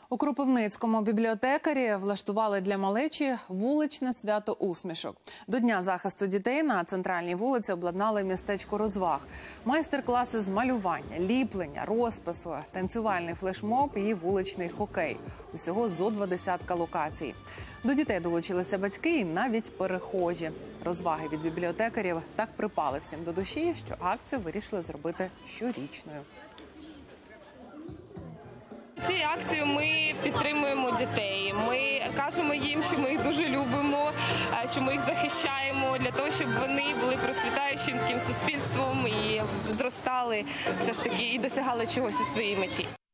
У Кропивницькому бібліотекарі влаштували для малечі вуличне свято усмішок. До Дня захисту дітей на центральній вулиці обладнали містечко розваг. Майстер-класи з малювання, ліплення, розпису, танцювальний флешмоб і вуличний хокей. Усього зо 20 локацій. До дітей долучилися батьки і навіть перехожі. Розваги від бібліотекарів так припали всім до душі, що акцію вирішили зробити щорічною. Цією акцією ми підтримуємо дітей, ми кажемо їм, що ми їх дуже любимо, що ми їх захищаємо для того, щоб вони були процвітаючим таким суспільством і зростали все ж таки і досягали чогось у своїй меті.